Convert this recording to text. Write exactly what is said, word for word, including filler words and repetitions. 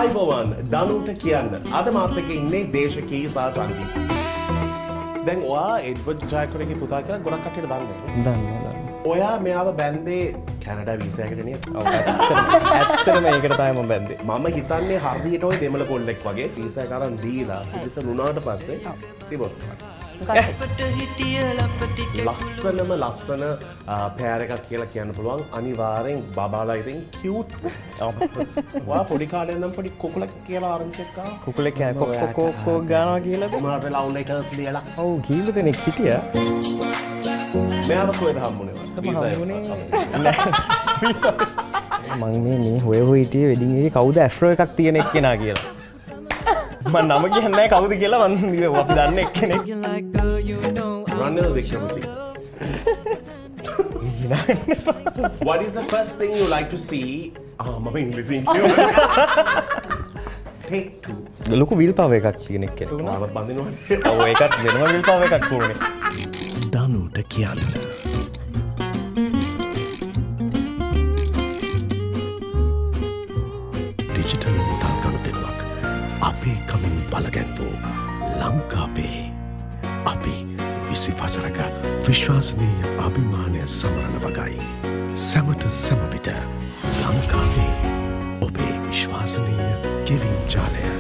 ආයිබෝවන් දනුට කියන්න. අද මාත් එක්ක ඉන්නේ දේශකී සහ චන්දීප. දැන් ඔයා එඩ්වඩ් ජයකොඩිගේ පුතා කියලා ගොඩක් කට්ටියට දන්නේ. දන්නවා දන්නවා. ඔයා මෙයාව බැන්දේ කැනඩා වීසාවකට නේද? ඔව් ඇත්තටම ඒකට තමයි මම බැන්දේ. මම හිතන්නේ හරියට ওই දෙමළ කොල්ලෙක් වගේ වීසා එක අරන් දීලා සිටිසන් වුණාට පස්සේ ඩිවෝස් කරා. ලස්සනම ලස්සන පෑර එකක් කියලා කියන්න පුළුවන්. අනිවාර්යෙන් බබාලා ඉතින් කියුට්. ඔයා පොඩි කාලේ නම් පොඩි කුකුලෙක් කියලා ආරංචි එකක් ආවා. කුකුලෙක් කො කො කො ගානවා කියලාද? මොනවාට ලව් ලෙටර්ස් ලියලා. ඔව් කීප දෙනෙක් හිටියා. මෙයාව කොහෙද හම්බුනේ? මම මේ මේ හොය හොය හිටියේ වෙඩින් එකේ කවුද ඇෆ්‍රෝ එකක් තියෙන එක්කෙනා කියලා. මම නම කියන්නේ නැහැ කවුද කියලා මම අපි දන්නේ එක්කෙනෙක්. Ranil Wickramasinhe. What is the first thing you like to see? Ah, mama English කියනවා. Take two. ලොකු විල් පාව එකක් තියෙන එක්කෙනෙක්. ආවත් බඳිනවා. ඔව් ඒකත් වෙනම විල් පාව එකක් වුණේ. දනුට කියන්න. ඩිජිටල් මුදල් ගනුදෙනුවක් අපේ කමින් බලගැන්වූ ලංකාපේ අපි විසි වසරක විශ්වාසනීය අභිමානය සමරන වගයි. සැමට සැමවිට ලංකාවේ ඔබේ විශ්වාසනීය ගෙවීම් ජාලය.